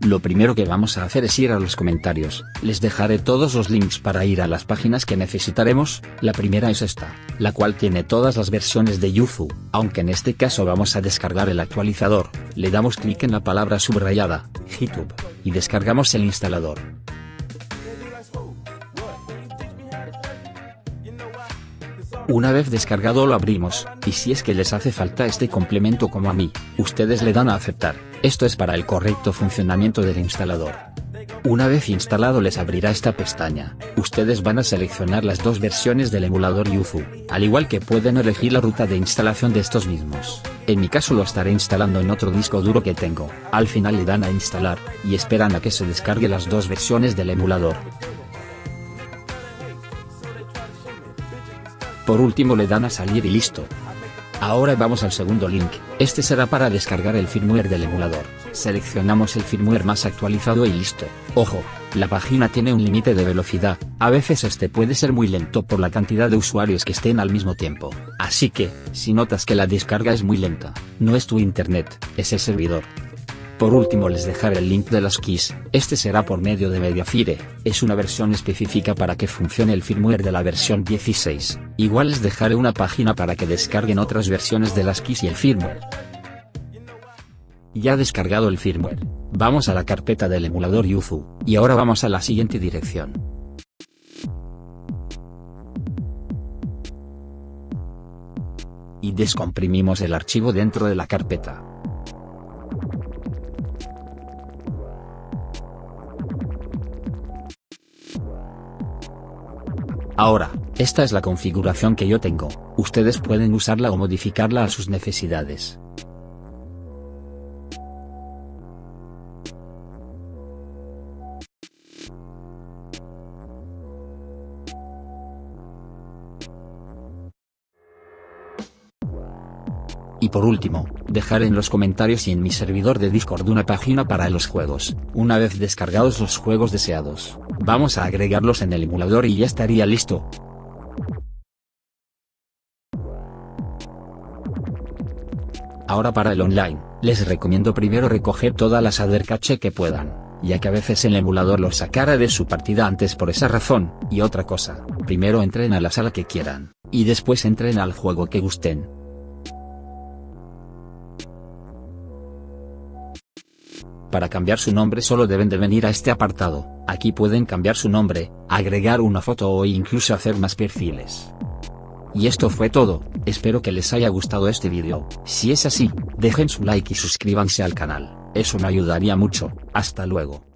Lo primero que vamos a hacer es ir a los comentarios. Les dejaré todos los links para ir a las páginas que necesitaremos. La primera es esta, la cual tiene todas las versiones de Yuzu, aunque en este caso vamos a descargar el actualizador. Le damos clic en la palabra subrayada, GitHub, y descargamos el instalador. Una vez descargado lo abrimos, y si es que les hace falta este complemento como a mí, ustedes le dan a aceptar. Esto es para el correcto funcionamiento del instalador. Una vez instalado les abrirá esta pestaña. Ustedes van a seleccionar las dos versiones del emulador Yuzu, al igual que pueden elegir la ruta de instalación de estos mismos. En mi caso lo estaré instalando en otro disco duro que tengo. Al final le dan a instalar, y esperan a que se descargue las dos versiones del emulador. Por último le dan a salir y listo. Ahora vamos al segundo link, este será para descargar el firmware del emulador. Seleccionamos el firmware más actualizado y listo. Ojo, la página tiene un límite de velocidad, a veces este puede ser muy lento por la cantidad de usuarios que estén al mismo tiempo. Así que, si notas que la descarga es muy lenta, no es tu internet, es el servidor. Por último les dejaré el link de las keys, este será por medio de Mediafire, es una versión específica para que funcione el firmware de la versión 16, igual les dejaré una página para que descarguen otras versiones de las keys y el firmware. Ya descargado el firmware, vamos a la carpeta del emulador Yuzu, y ahora vamos a la siguiente dirección. Y descomprimimos el archivo dentro de la carpeta. Ahora, esta es la configuración que yo tengo, ustedes pueden usarla o modificarla a sus necesidades. Y por último, dejar en los comentarios y en mi servidor de Discord una página para los juegos. Una vez descargados los juegos deseados, vamos a agregarlos en el emulador y ya estaría listo. Ahora para el online, les recomiendo primero recoger todas las adder cache que puedan, ya que a veces el emulador los sacará de su partida antes por esa razón. Y otra cosa, primero entren a la sala que quieran, y después entren al juego que gusten. Para cambiar su nombre solo deben de venir a este apartado, aquí pueden cambiar su nombre, agregar una foto o incluso hacer más perfiles. Y esto fue todo, espero que les haya gustado este vídeo, si es así, dejen su like y suscríbanse al canal, eso me ayudaría mucho, hasta luego.